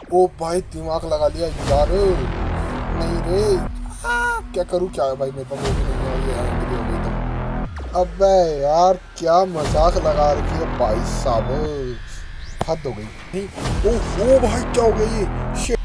ओ भाई दिमाग लगा लिया यार। नहीं रे, क्या करूँ क्या भाई, मेरे पास वो भी नहीं है, ये एंट्री हो गई तो। अबे यार क्या मजाक लगा रखी है भाई साहब, हद हो गई। नहीं ओ भाई क्या हो गया ये शिट।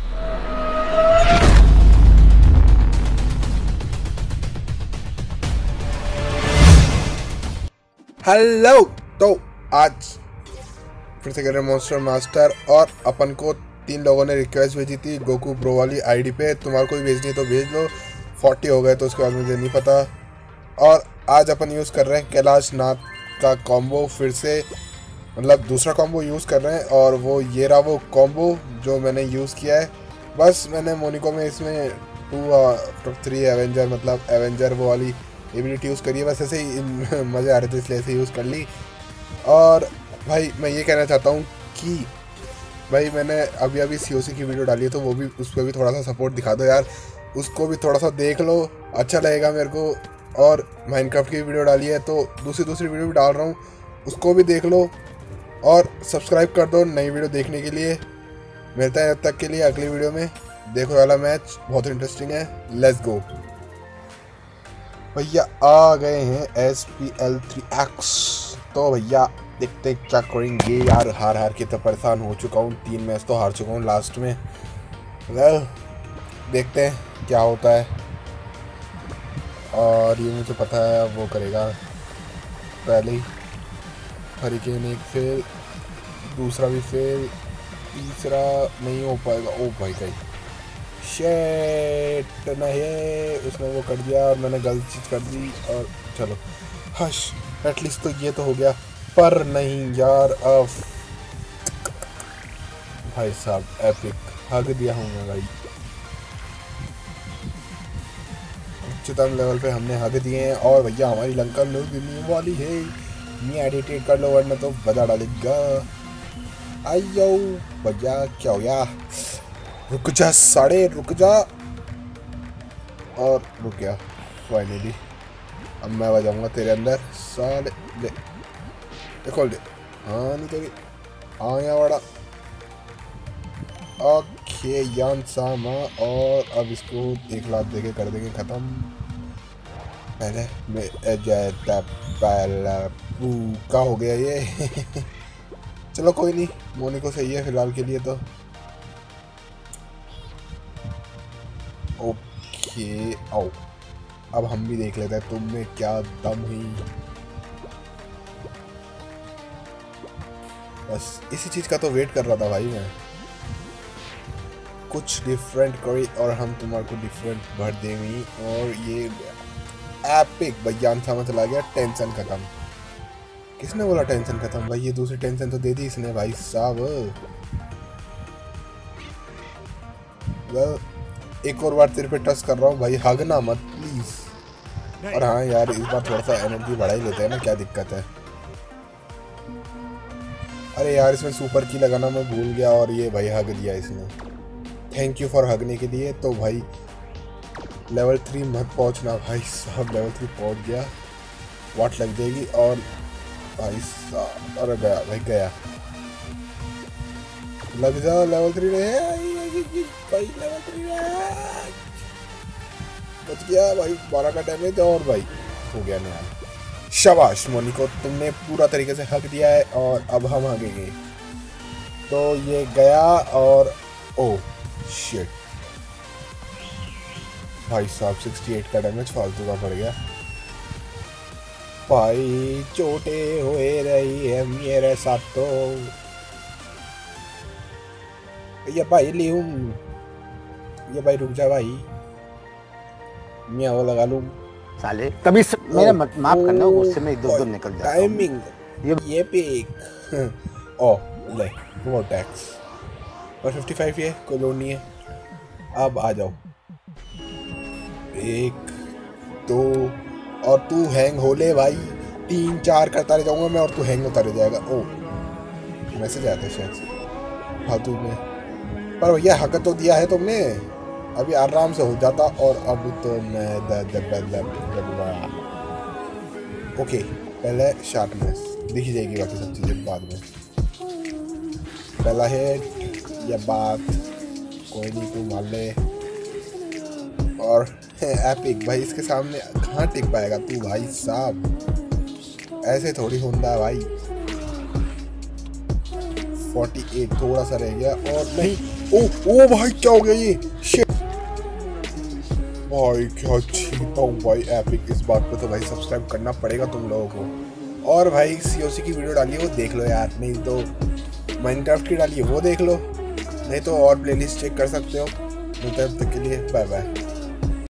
हेलो, तो आज फिर से कर रहे मॉन्स्टर मास्टर, और अपन को 3 लोगों ने रिक्वेस्ट भेजी थी गोकू प्रो वाली आईडी पे, तुम्हारे को भी भेजनी है तो भेज लो। 40 हो गए तो उसके बाद मुझे नहीं पता। और आज अपन यूज़ कर रहे हैं कैलाश नाथ का कॉम्बो, फिर से मतलब दूसरा कॉम्बो यूज़ कर रहे हैं, और वो ये रहा वो कॉम्बो जो मैंने यूज़ किया है। बस मैंने मोनिको में इसमें 2 3 एवेंजर मतलब एवेंजर वो वाली एबिलिटी यूज़ करी है, बस ऐसे ही मज़े आ रहे थे इसलिए ऐसे यूज़ कर ली। और भाई मैं ये कहना चाहता हूँ कि भाई मैंने अभी अभी सीओसी की वीडियो डाली है, तो वो भी उस पर भी थोड़ा सा सपोर्ट दिखा दो यार, उसको भी थोड़ा सा देख लो, अच्छा लगेगा मेरे को। और माइनक्राफ्ट की वीडियो डाली है तो दूसरी वीडियो भी डाल रहा हूँ, उसको भी देख लो और सब्सक्राइब कर दो नई वीडियो देखने के लिए। मिलता है तब तक के लिए अगली वीडियो में। देखो वाला मैच बहुत इंटरेस्टिंग है, लेट्स गो। भैया आ गए हैं SPL 3X, तो भैया देखते क्या करेंगे यार। हार के तो परेशान हो चुका हूँ, 3 मैच तो हार चुका हूँ लास्ट में। देखते हैं क्या होता है। और ये मुझे पता है वो करेगा पहले ही। हरिकेन एक फेल, दूसरा भी फेल, तीसरा नहीं हो पाएगा। ओ भाई गई शेट, नहीं उसने वो कर दिया और मैंने गलत चीज़ कर दी। और चलो हश, एटलीस्ट तो ये तो हो गया, पर नहीं यार। अब भाई साहब एपिक हग दिया हूँ मैं भाई, उच्चतम लेवल पे हमने हग दिए हैं। और भैया हमारी लंका लोग गिरने वाली है, नहीं एडिटेट कर लो वरना तो बजा डालेगा। आयो भैया क्या हो गया, रुक जा साढ़े, रुक जा। और रुक गया फाइनली। अब मैं बजाऊंगा तेरे अंदर साले, ले खोल दे। हाँ नहीं तेरी आया बड़ा। ओके यान सामा, और अब इसको 1 लाख देके कर देंगे ख़त्म। पहले मैं का हो गया ये चलो कोई नहीं, मोनिको सही है फिलहाल के लिए तो। ओके आओ, अब हम भी देख लेते हैं तुम में क्या दम हुई। बस इसी चीज़ का तो वेट कर रहा था भाई मैं, कुछ डिफरेंट करी और हम तुम्हारे को डिफरेंट भर देंगे। और ये एपिक बयान सामा चला गया, टेंशन खत्म। किसने बोला टेंशन खत्म भाई, ये दूसरी टेंशन तो दे दी इसने भाई साहब। एक और बार तेरे पे ट्रस्ट कर रहा हूँ भाई, हगना मत प्लीज। और हाँ यार इस बार थोड़ा सा एनर्जी बढ़ा ही लेते हैं ना, क्या दिक्कत है। अरे यार इसमें सुपर की लगाना मैं भूल गया, और ये भाई हग दिया इसने। थैंक यू फॉर हगने के लिए। तो भाई लेवल 3 मत पहुंचना भाई साहब, लेवल 3 पहुंच गया वाट लग जाएगी। और भाई साहब अरे गया भाई गया, लग जा लेवल 3 भाई, लेवल 3 बच गया भाई, 12 का डैमेज। और भाई हो गया नया। शाबाश मोनिको, तुमने पूरा तरीके से हक दिया है, और अब हम हगेंगे। तो ये गया, और ओ शिट भाई साहब 68 का डैमेज फालतू का पड़ गया भाई, चोटे हुए रही है मेरे साथ तो। ये भाई लिहूं, ये भाई रुक जा भाई, मैं वो लगा लूं साले तभी मेरा माफ करना, उससे मैं इधर उधर निकल जाता हूं। टाइमिंग ये पिक ओ ले वो टैक्स और 55 ये कोई लोड नहीं है। अब आ जाओ 1 2, और तू हैंग हो ले भाई, 3 4 करता रह जाऊंगा मैं और तू हैंग होता रह जाएगा। ओ मैसेज आया था शायद फालतू में, पर भैया हक तो दिया है तुमने, अभी आराम से हो जाता। और अब तो मैं ओके पहले शार्पनेस दिख जाएगी, बाकी सब चीज़ें बाद में। पहला हिट ये बात कोई नहीं, तू मान ले। और एपिक भाई इसके सामने कहाँ टिक पाएगा तू भाई साहब, ऐसे थोड़ी होता है भाई। 48 थोड़ा सा रह गया और नहीं। ओ भाई क्या हो गया ये, शिट भाई क्या चीपा हूँ भाई एपिक। इस बात पे तो भाई सब्सक्राइब करना पड़ेगा तुम लोगों को। और भाई सीओसी की वीडियो डाली है वो देख लो यार, नहीं तो माइनक्राफ्ट की डाली है वो देख लो, नहीं तो और प्लेलिस्ट चेक कर सकते हो। तब तक के लिए बाय बाय।